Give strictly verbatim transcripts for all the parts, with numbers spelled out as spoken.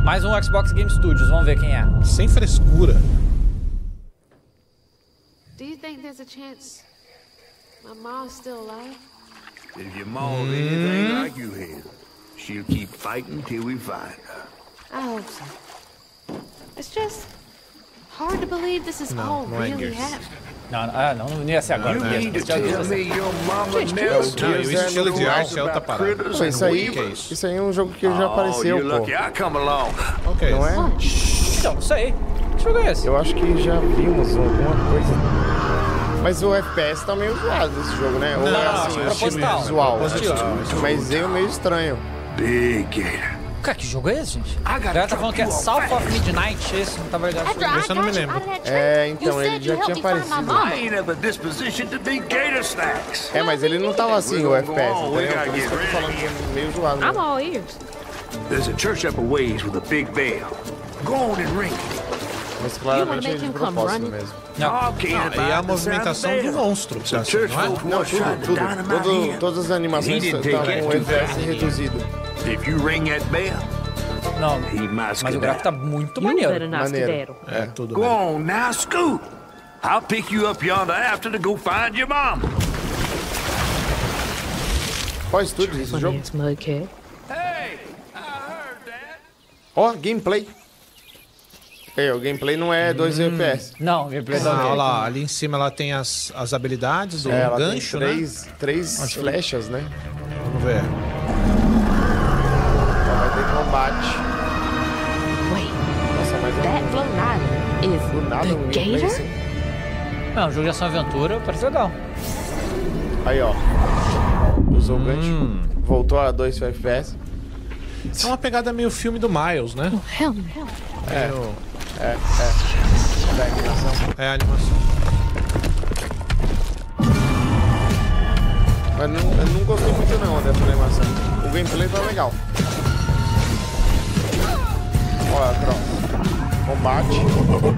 Mais um Xbox Game Studios, vamos ver quem é. Sem frescura. Do you think there's a chance my mom's still alive? If your mom's anything like you here, she'll keep fighting till we find her. I hope so. It's just hard to believe this is all não é really Gears. happening. Não, ah, não, não ia ser agora. You Não ia mean to ser agora. tell me your mama Gente, never Não, e o told estilo de you arte é outra about parada. critters Pô, and isso aí, Que é isso? isso aí é um jogo que já apareceu, Oh, you're pô. lucky I come along. Ok. Não é? Então, não sei. Que jogo é esse? Eu acho que já vimos alguma coisa. Mas o F P S tá meio zoado nesse jogo, né? Ou Não, é não, assim, é o estilo proposital. visual. Proposital. Mas eu meio estranho. Big Gator. Cara, que jogo é esse, gente? I A gotta galera tá falando que é drop you South off of Midnight, esse, não tava ligado. After I Esse eu não me got you lembro. out of that tree, É, you então, ele said já you'd help tinha me find my aparecido. mama. I ain't have a disposition to be Gator snacks. É, mas ele não tava assim, o F P S, Oh, entendeu? we gotta Por isso get que eu tô ready. falando que é meio zoado. I'm Né? all ears. There's a church up a ways with a big bell. Go on and ring it. Mas claramente é make de him come propósito running? mesmo. Não. Oh, can't Não, abide e a the movimentação sound do of the bell. monstro, que você Some acha, church não é? folks Não, once tudo, tried to tudo. dynamite Todo, him. todas as animações He didn't estão take it com too F P S bad. reduzido. If you ring that bell, Não, he must mas o get gráfico tá out. muito You better maneiro. not Maneiro. skedaddle. É, tudo Go bem. on now, scoot. I'll pick you up yonder after to go find your mom. Qual estúdio desse jogo? It's Mudcat. Hey, I heard that. Ó, gameplay. É, o gameplay não é dois F P S. Não, gameplay Ah, da olha lá, ali em cima ela tem as, as habilidades, o É, ela gancho, tem né? três, três flechas, né? Vamos ver. Ela vai ter combate. Wait, Nossa, mas é that um, floating island is do nada um the gameplay gator? assim. Não, jogo de ação e aventura, parece legal. Aí, ó. Usou o Hum. gancho. Voltou a dois F P S. É uma pegada meio filme do Miles, né? Hell no. É, Meio- é, é. Da animação. É a animação. Mas não, eu não gostei muito não dessa animação. O gameplay tá legal. Olha, pronto. Combate.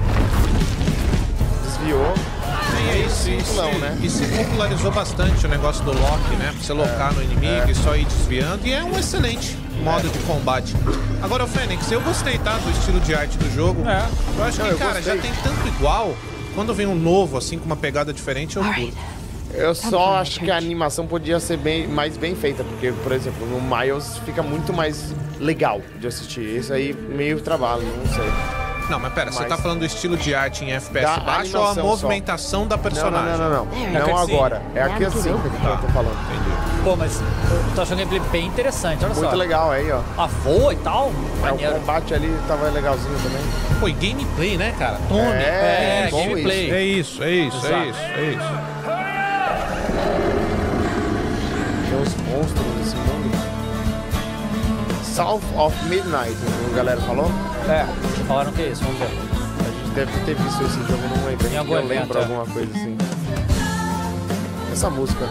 Desviou. E aí, isso, isso, Não, né? isso popularizou bastante o negócio do lock, né? Pra você locar no inimigo e só ir desviando. E é um excelente modo de combate. Agora, o Fênix, eu gostei, tá? Do estilo de arte do jogo. É. Eu acho Não, que, eu cara, gostei. já tem tanto igual. Quando vem um novo, assim, com uma pegada diferente, eu Alright. curto. Eu só acho que a animação podia ser bem, mais bem feita, porque, por exemplo, no Miles fica muito mais legal de assistir. Esse aí meio trabalho, não sei. Não, mas pera, você Mas- tá falando do estilo de arte em F P S Da baixo ou a animação movimentação da Não, personagem? não, não, não, não. É, Não cutscene. agora. É aqui É assim tudo. que eu tô falando. Entendi. Pô, mas eu tô achando o gameplay bem interessante, olha Muito só. legal aí, ó. A voa e tal, É, o maneiro. combate ali tava legalzinho também. Pô, e gameplay, né, cara? Tome. É, É, bom gameplay. isso. É isso, é isso, Exato. é isso, é isso. Tem uns monstros desse mundo. South of Midnight, a galera falou. É, falaram que é isso, vamos ver. A gente deve ter visto esse jogo, não lembro. Em algum Eu evento, lembro é. alguma coisa assim. Essa música.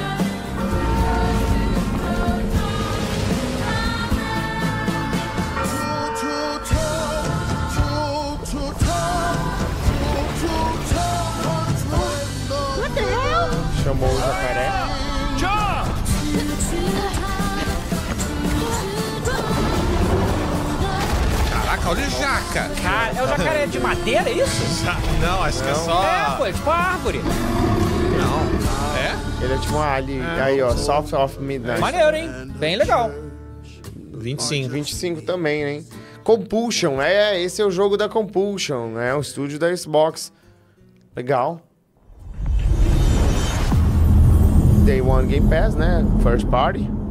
What the hell? Chamou o jacaré. Caraca, olha o jaca. Cara, é o jacaré de madeira, é isso? Não, acho que é só... É, pô, é tipo uma árvore. Não. É? Ele é tipo uma ali. Aí, ó. South of Midnight. Maneiro, hein? Bem legal. vinte e cinco. vinte e cinco também, hein? Compulsion. É, esse é o jogo da Compulsion. É o estúdio da Xbox. Legal. Day One Game Pass, né? First Party.